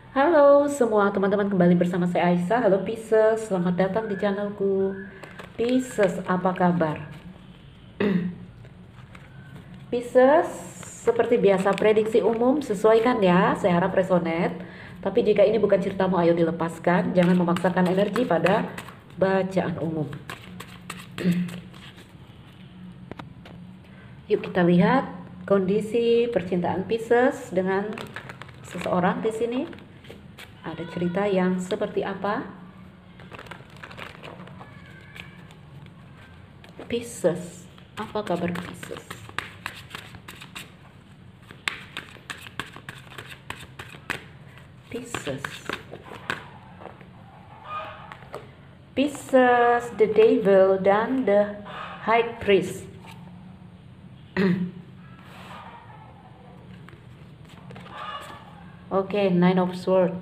Halo semua teman-teman, kembali bersama saya Aisyah. Halo Pisces, selamat datang di channelku. Pisces, apa kabar? Pisces, seperti biasa prediksi umum sesuaikan ya, saya harap resonate. Tapi jika ini bukan ceritamu, ayo dilepaskan. Jangan memaksakan energi pada bacaan umum. Yuk kita lihat kondisi percintaan Pisces dengan seseorang di sini. Ada cerita yang seperti apa? Pisces, apa kabar Pisces? Pisces, Pisces, the Devil dan the High Priest. Oke, Nine of Swords.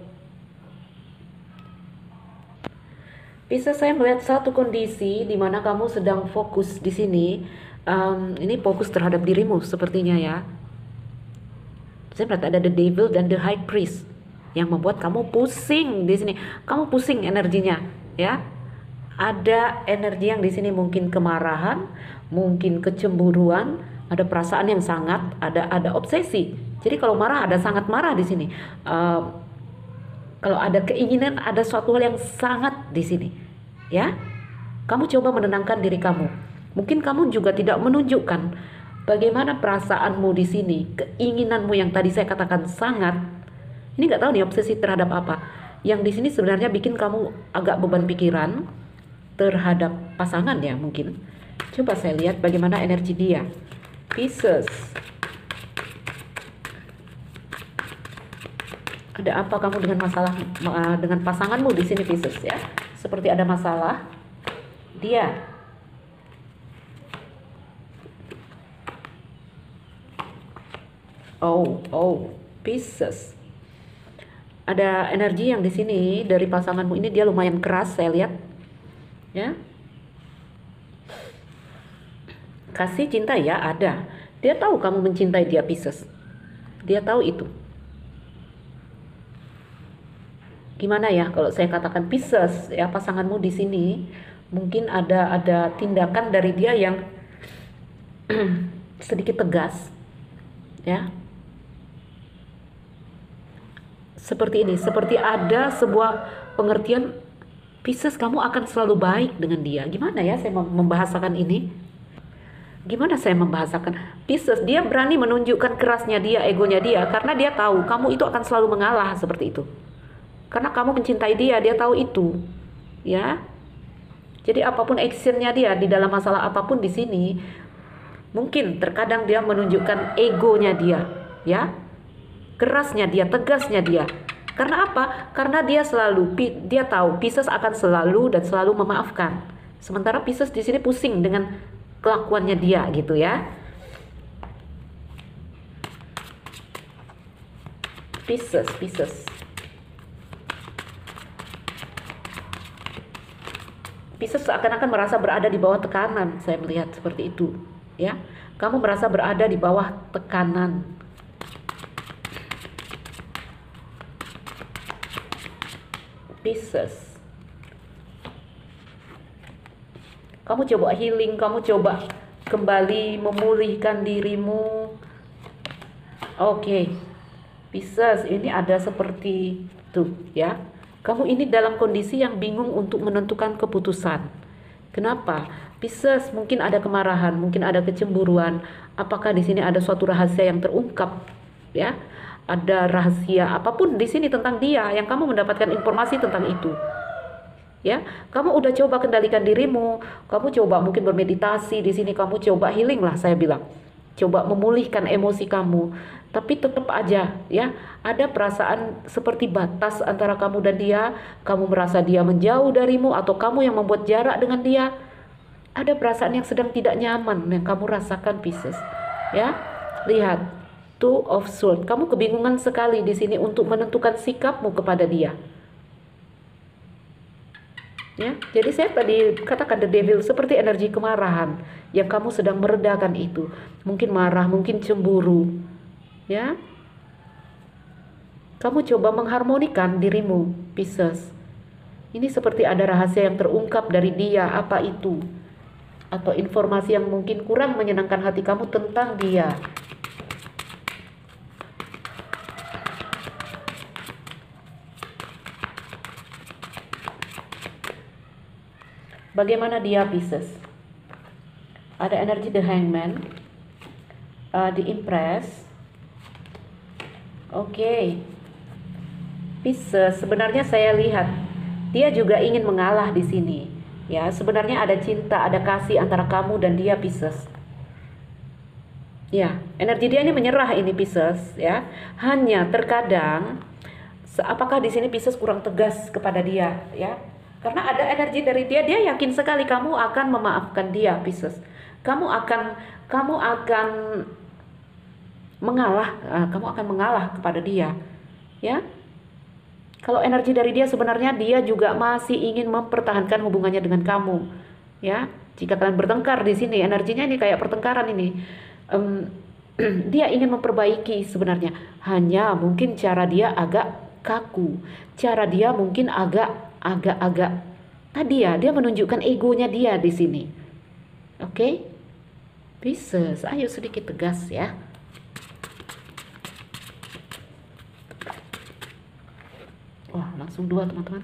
Pisces, saya melihat satu kondisi di mana kamu sedang fokus di sini. Ini fokus terhadap dirimu sepertinya ya. Saya melihat ada the Devil dan the High Priest yang membuat kamu pusing di sini. Kamu pusing energinya, ya. Ada energi yang di sini mungkin kemarahan, mungkin kecemburuan, ada perasaan yang sangat, ada obsesi. Jadi kalau marah ada sangat marah di sini. Kalau ada keinginan, ada suatu hal yang sangat di sini, ya. Kamu coba menenangkan diri kamu. Mungkin kamu juga tidak menunjukkan bagaimana perasaanmu di sini, keinginanmu yang tadi saya katakan sangat. Ini nggak tahu nih obsesi terhadap apa. Yang di sini sebenarnya bikin kamu agak beban pikiran terhadap pasangan ya mungkin. Coba saya lihat bagaimana energi dia. Pisces. Ada apa kamu dengan masalah dengan pasanganmu di sini Pisces ya? Seperti ada masalah. Dia. Oh, Pisces. Ada energi yang di sini dari pasanganmu ini, dia lumayan keras saya lihat. Ya. Kasih cinta ya ada. Dia tahu kamu mencintai dia Pisces. Dia tahu itu. Gimana ya kalau saya katakan Pisces ya, pasanganmu di sini mungkin ada tindakan dari dia yang sedikit tegas ya, seperti ini, seperti ada sebuah pengertian Pisces kamu akan selalu baik dengan dia. Gimana ya saya membahasakan ini? Gimana saya membahasakan Pisces, dia berani menunjukkan kerasnya dia, egonya dia, karena dia tahu kamu itu akan selalu mengalah seperti itu. Karena kamu mencintai dia, dia tahu itu. Ya. Jadi apapun actionnya dia di dalam masalah apapun di sini, mungkin terkadang dia menunjukkan egonya dia, ya. Kerasnya dia, tegasnya dia. Karena apa? Karena dia tahu Pisces akan selalu dan selalu memaafkan. Sementara Pisces di sini pusing dengan kelakuannya dia gitu ya. Pisces. Pisces seakan-akan merasa berada di bawah tekanan, saya melihat seperti itu, ya. Kamu merasa berada di bawah tekanan. Pisces. Kamu coba healing, kamu coba kembali memulihkan dirimu. Oke. Pisces, ini ada seperti itu, ya. Kamu ini dalam kondisi yang bingung untuk menentukan keputusan. Kenapa? Pisces, mungkin ada kemarahan, mungkin ada kecemburuan. Apakah di sini ada suatu rahasia yang terungkap, ya? Ada rahasia apapun di sini tentang dia yang kamu mendapatkan informasi tentang itu. Ya, kamu udah coba kendalikan dirimu, kamu coba mungkin bermeditasi di sini, kamu coba healing lah saya bilang. Coba memulihkan emosi kamu, tapi tetap aja ya ada perasaan seperti batas antara kamu dan dia. Kamu merasa dia menjauh darimu atau kamu yang membuat jarak dengan dia. Ada perasaan yang sedang tidak nyaman yang kamu rasakan Pisces. Ya, lihat Two of Swords. Kamu kebingungan sekali di sini untuk menentukan sikapmu kepada dia. Ya, jadi saya tadi katakan the devil seperti energi kemarahan yang kamu sedang meredakan itu. Mungkin marah, mungkin cemburu. Ya. Kamu coba mengharmonikan dirimu, Pisces. Ini seperti ada rahasia yang terungkap dari dia, apa itu? Atau informasi yang mungkin kurang menyenangkan hati kamu tentang dia. Bagaimana dia, Pisces? Ada energi The Hangman, The Empress. Oke. Pisces, sebenarnya saya lihat dia juga ingin mengalah di sini. Ya, sebenarnya ada cinta, ada kasih antara kamu dan dia, Pisces. Ya, energi dia ini menyerah ini, Pisces, ya. Hanya terkadang apakah di sini Pisces kurang tegas kepada dia, ya? Karena ada energi dari dia, dia yakin sekali kamu akan memaafkan dia, Pisces. Kamu akan mengalah, kamu akan mengalah kepada dia, ya. Kalau energi dari dia sebenarnya dia juga masih ingin mempertahankan hubungannya dengan kamu, ya. Jika kalian bertengkar di sini, energinya ini kayak pertengkaran ini. Dia ingin memperbaiki sebenarnya. Hanya mungkin cara dia agak kaku. Cara dia mungkin agak tadi ya, dia menunjukkan egonya dia di sini. Oke? Pisces, ayo sedikit tegas ya. Wah, langsung 2 teman-teman.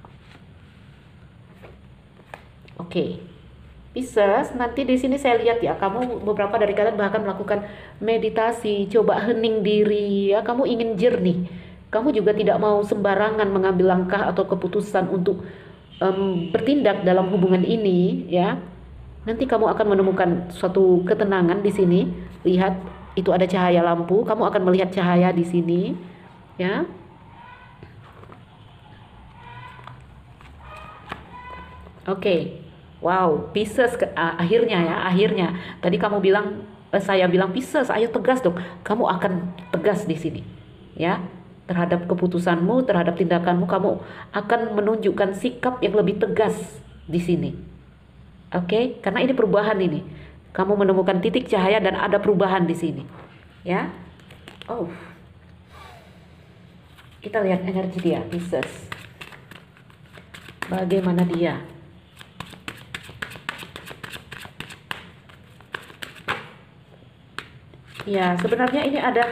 Oke. Pisces, nanti di sini saya lihat ya, kamu beberapa dari kalian bahkan melakukan meditasi, coba hening diri ya, kamu ingin jernih. Kamu juga tidak mau sembarangan mengambil langkah atau keputusan untuk bertindak dalam hubungan ini ya. Nanti kamu akan menemukan suatu ketenangan di sini. Lihat, itu ada cahaya lampu, kamu akan melihat cahaya di sini ya. Oke. Wow, Pisces akhirnya ya, akhirnya. Tadi kamu bilang, saya bilang Pisces, ayo tegas dong. Kamu akan tegas di sini, ya. Terhadap keputusanmu, terhadap tindakanmu, kamu akan menunjukkan sikap yang lebih tegas di sini. Oke, karena ini perubahan ini. Kamu menemukan titik cahaya dan ada perubahan di sini, ya. Oh, kita lihat energi dia, Pisces. Bagaimana dia? Ya, sebenarnya ini ada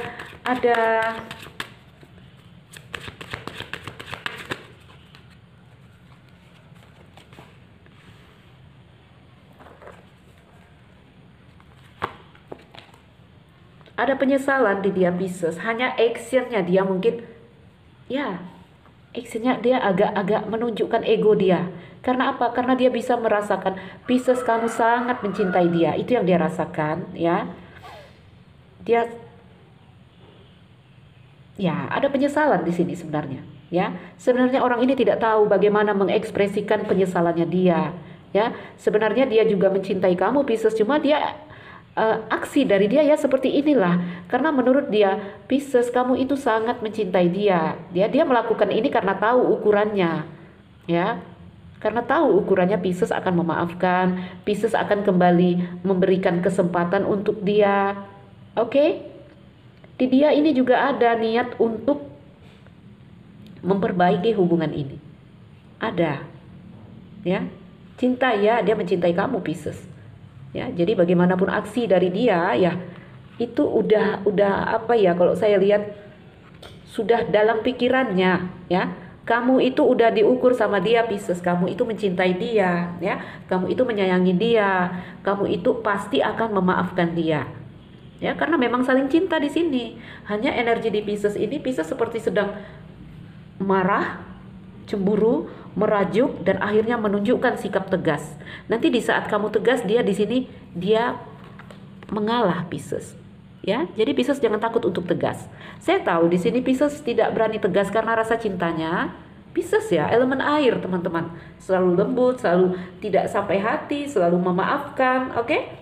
penyesalan di dia, Pisces. Hanya actionnya dia mungkin, ya, actionnya dia agak menunjukkan ego dia. Karena apa? Karena dia bisa merasakan, Pisces, kamu sangat mencintai dia. Itu yang dia rasakan, ya. Dia, ya, ada penyesalan di sini sebenarnya, ya. Sebenarnya orang ini tidak tahu bagaimana mengekspresikan penyesalannya dia, ya. Sebenarnya dia juga mencintai kamu, Pisces, cuma dia aksi dari dia ya seperti inilah. Karena menurut dia, Pisces, kamu itu sangat mencintai dia. Dia melakukan ini karena tahu ukurannya, ya. Karena tahu ukurannya, Pisces akan memaafkan, Pisces akan kembali memberikan kesempatan untuk dia. Oke? Di dia ini juga ada niat untuk memperbaiki hubungan ini. Ada. Ya. Cinta ya, dia mencintai kamu, Pisces. Ya, jadi bagaimanapun aksi dari dia ya, itu udah apa ya, kalau saya lihat sudah dalam pikirannya, ya. Kamu itu udah diukur sama dia, Pisces. Kamu itu mencintai dia, ya. Kamu itu menyayangi dia. Kamu itu pasti akan memaafkan dia. Ya, karena memang saling cinta di sini. Hanya energi di Pisces ini, Pisces seperti sedang marah, cemburu, merajuk, dan akhirnya menunjukkan sikap tegas. Nanti di saat kamu tegas, dia di sini dia mengalah, Pisces. Ya, jadi Pisces jangan takut untuk tegas. Saya tahu di sini Pisces tidak berani tegas karena rasa cintanya. Pisces ya, elemen air, teman-teman. Selalu lembut, selalu tidak sampai hati, selalu memaafkan, oke?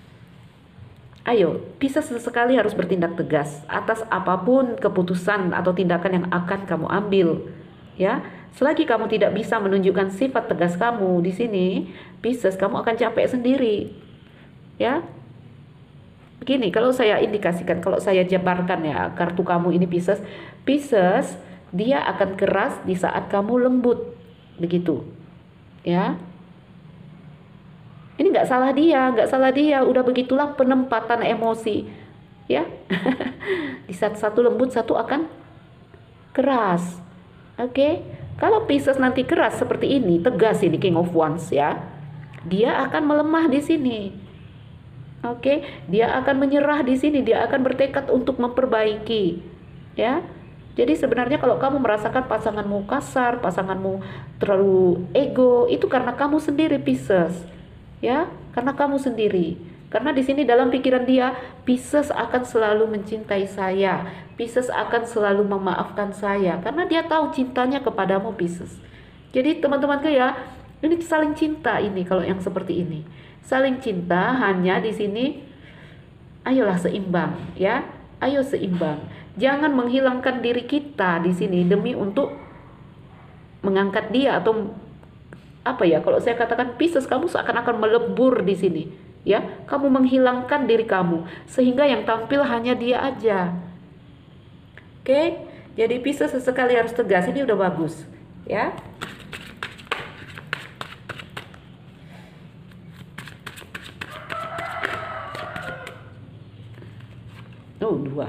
Ayo, Pisces sesekali harus bertindak tegas atas apapun keputusan atau tindakan yang akan kamu ambil. Ya, selagi kamu tidak bisa menunjukkan sifat tegas kamu di sini, Pisces, kamu akan capek sendiri. Ya, begini, kalau saya indikasikan, kalau saya jabarkan ya kartu kamu ini, Pisces Pisces, dia akan keras di saat kamu lembut, begitu, ya. Ini nggak salah dia, udah begitulah penempatan emosi, ya. Di saat satu lembut, satu akan keras. Oke, kalau Pisces nanti keras seperti ini, tegas ini King of Wands ya, dia akan melemah di sini. Oke, dia akan menyerah di sini, dia akan bertekad untuk memperbaiki, ya. Jadi sebenarnya kalau kamu merasakan pasanganmu kasar, pasanganmu terlalu ego, itu karena kamu sendiri Pisces, ya, karena kamu sendiri. Karena di sini dalam pikiran dia, Pisces akan selalu mencintai saya, Pisces akan selalu memaafkan saya, karena dia tahu cintanya kepadamu Pisces. Jadi teman-temanku ya, ini saling cinta ini kalau yang seperti ini. Saling cinta hanya di sini, ayolah seimbang ya, ayo seimbang. Jangan menghilangkan diri kita di sini demi untuk mengangkat dia atau apa ya? Kalau saya katakan Pisces, kamu seakan-akan melebur di sini, ya. Kamu menghilangkan diri kamu sehingga yang tampil hanya dia aja. Oke, jadi Pisces sesekali harus tegas. Ini udah bagus, ya. Oh, 2.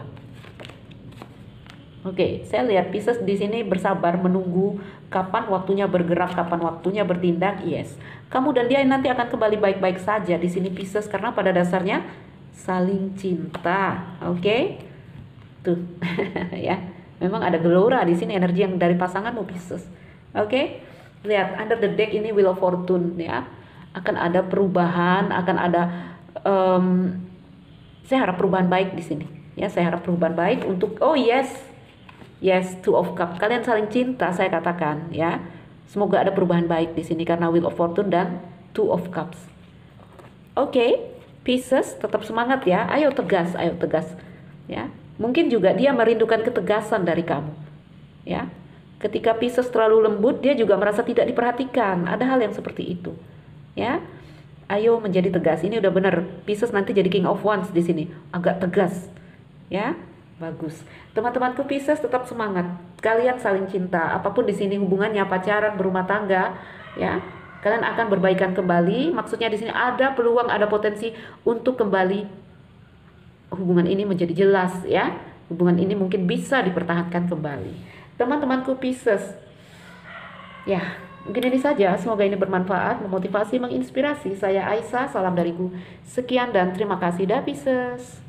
Oke, saya lihat Pisces di sini bersabar menunggu kapan waktunya bergerak, kapan waktunya bertindak. Yes, kamu dan dia nanti akan kembali baik-baik saja di sini Pisces, karena pada dasarnya saling cinta. Oke, tuh ya, memang ada gelora di sini energi yang dari pasanganmu Pisces. Oke, lihat under the deck ini Wheel of Fortune ya, akan ada perubahan, akan ada saya harap perubahan baik di sini. Ya, saya harap perubahan baik untuk yes, Two of Cups. Kalian saling cinta, saya katakan ya. Semoga ada perubahan baik di sini karena Wheel of Fortune dan Two of Cups. Oke, Pisces tetap semangat ya. Ayo tegas ya. Mungkin juga dia merindukan ketegasan dari kamu. Ya. Ketika Pisces terlalu lembut, dia juga merasa tidak diperhatikan. Ada hal yang seperti itu. Ya. Ayo menjadi tegas. Ini udah benar. Pisces nanti jadi King of Wands di sini. Agak tegas. Ya, bagus. Teman-temanku Pisces tetap semangat. Kalian saling cinta. Apapun di sini hubungannya, pacaran, berumah tangga, ya. Kalian akan berbaikan kembali. Maksudnya di sini ada peluang, ada potensi untuk kembali hubungan ini menjadi jelas, ya. Hubungan ini mungkin bisa dipertahankan kembali. Teman-temanku Pisces. Ya, mungkin ini saja. Semoga ini bermanfaat, memotivasi, menginspirasi. Saya Aisyah, salam dariku. Sekian dan terima kasih dah Pisces.